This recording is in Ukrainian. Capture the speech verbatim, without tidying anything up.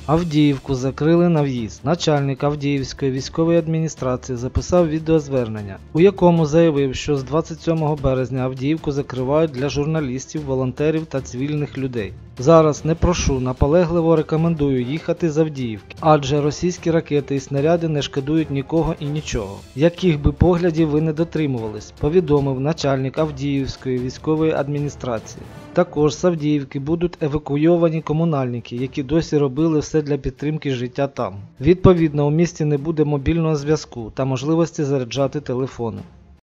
Авдіївку закрили на в'їзд. Начальник Авдіївської військової адміністрації записав відеозвернення, у якому заявив, що з двадцять сьомого березня Авдіївку закривають для журналістів, волонтерів та цивільних людей. Зараз не прошу, наполегливо рекомендую їхати з Авдіївки, адже російські ракети і снаряди не шкодують нікого і нічого. Яких би поглядів ви не дотримувались, повідомив начальник Авдіївської військової адміністрації. Також з Авдіївки будуть евакуйовані комунальники, які досі робили все для підтримки життя там. Відповідно, у місті не буде мобільного зв'язку та можливості заряджати телефони.